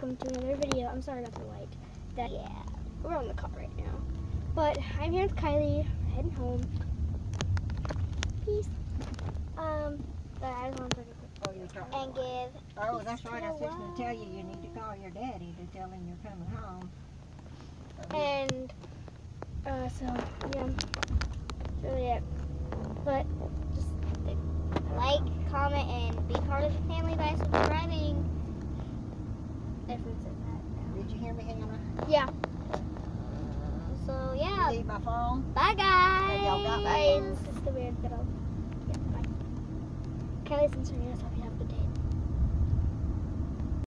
welcome to another video. I'm sorry about the light. Yeah, we're on the car right now. But I'm here with Kylie, heading home. Peace. But I just want to and give. Oh, that's right. I was just going to tell you, you need to call your daddy to tell him you're coming home. And so yeah, that's really it. But just like, comment, and be part of the family by subscribing. Difference in that. Did you hear me, Hannah? Yeah. So yeah. You need my phone? Bye guys. Y'all got my Bye. phone? This is the weird little. Yeah. Bye. Kylie's answering us.